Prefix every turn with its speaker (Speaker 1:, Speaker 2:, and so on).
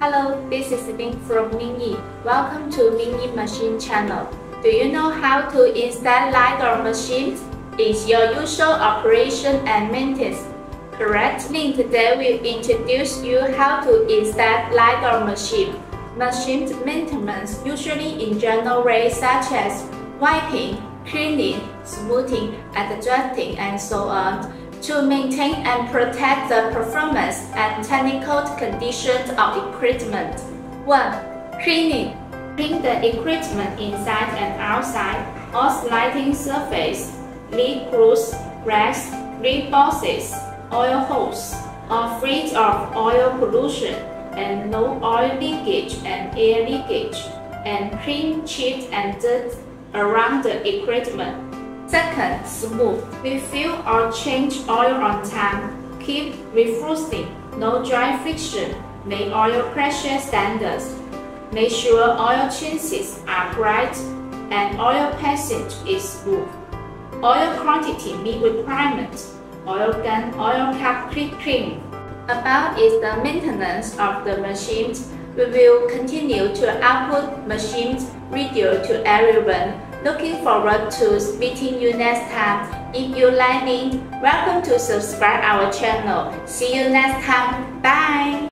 Speaker 1: Hello, this is Ming from Mingyi. Welcome to Mingyi Machine channel. Do you know how to install LiDAR machines? It's your usual operation and maintenance. Correct? Ming today will introduce you how to install LiDAR machine. Machine maintenance usually in general ways such as wiping, cleaning, smoothing, adjusting, and so on, to maintain and protect the performance and technical conditions of equipment. 1. Cleaning. Clean the equipment inside and outside, all sliding surface, lead grooves, racks, lead boxes, oil holes, all free of oil pollution and no oil leakage and air leakage, and clean chips and dirt around the equipment. Second, smooth. Refill or change oil on time. Keep refreshing, no dry friction. Make oil pressure standards. Make sure oil changes are bright and oil passage is smooth. Oil quantity meet requirements. Oil gun, oil cap clean. About is the maintenance of the machines. We will continue to output machines video to everyone. Looking forward to meeting you next time. If you like me, welcome to subscribe our channel. See you next time. Bye!